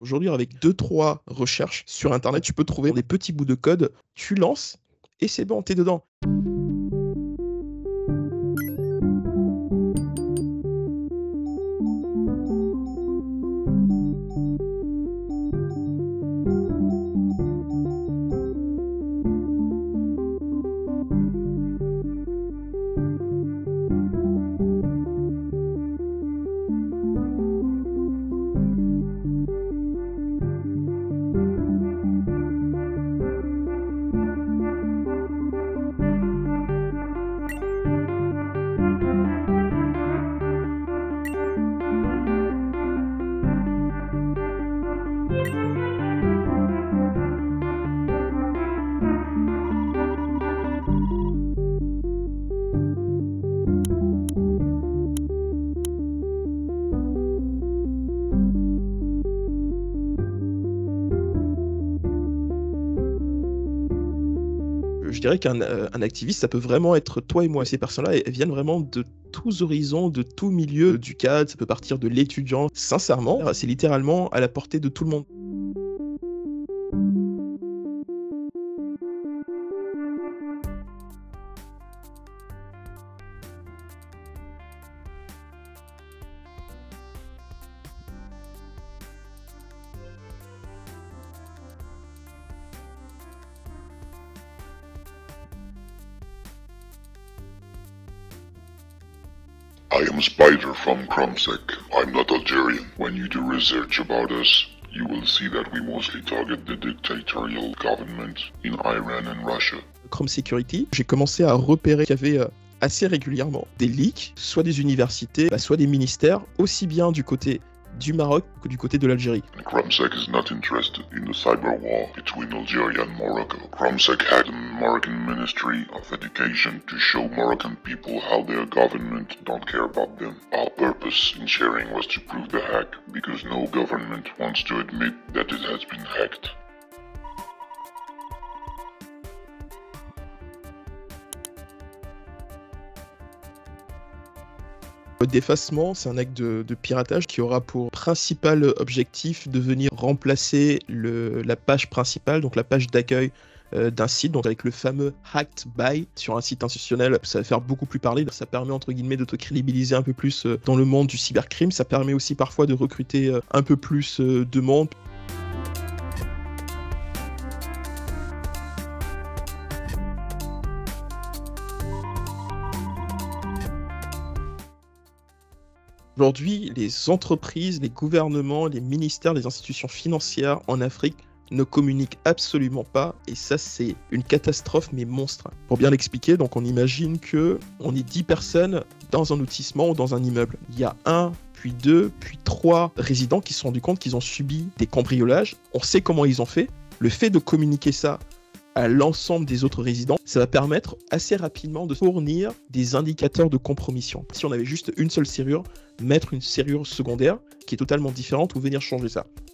Aujourd'hui, avec 2-3 recherches sur internet, tu peux trouver des petits bouts de code, tu lances et c'est bon, tu es dedans. Je dirais qu'un activiste, ça peut vraiment être toi et moi. Ces personnes-là, elles viennent vraiment de tous horizons, de tout milieu du cadre. Ça peut partir de l'étudiant. Sincèrement, c'est littéralement à la portée de tout le monde. I am Spider from Krumsek. I'm not Algerian. When you do research about us, you will see that we mostly target the dictatorial government in Iran and Russia. Chrome Security, j'ai commencé à repérer qu'il y avait assez régulièrement des leaks, soit des universités, soit des ministères, aussi bien du côté du Maroc que du côté de l'Algérie. Krumsek is not interested in the cyber war between Algeria and Morocco. Krumsek had a Moroccan Ministry of Education to show Moroccan people how their government don't care about them. Our purpose in sharing was to prove the hack, because no government wants to admit that it has been hacked. Le défacement, c'est un acte de piratage qui aura pour principal objectif de venir remplacer la page principale, donc la page d'accueil d'un site, donc avec le fameux Hacked By sur un site institutionnel. Ça va faire beaucoup plus parler, ça permet entre guillemets de te crédibiliser un peu plus dans le monde du cybercrime, ça permet aussi parfois de recruter un peu plus de monde. Aujourd'hui, les entreprises, les gouvernements, les ministères, les institutions financières en Afrique ne communiquent absolument pas, et ça c'est une catastrophe mais monstre. Pour bien l'expliquer, donc on imagine que on est 10 personnes dans un lotissement ou dans un immeuble. Il y a 1, puis 2, puis 3 résidents qui se sont rendus compte qu'ils ont subi des cambriolages. On sait comment ils ont fait. Le fait de communiquer ça à l'ensemble des autres résidents, ça va permettre assez rapidement de fournir des indicateurs de compromission. Si on avait juste une seule serrure, mettre une serrure secondaire qui est totalement différente ou venir changer ça.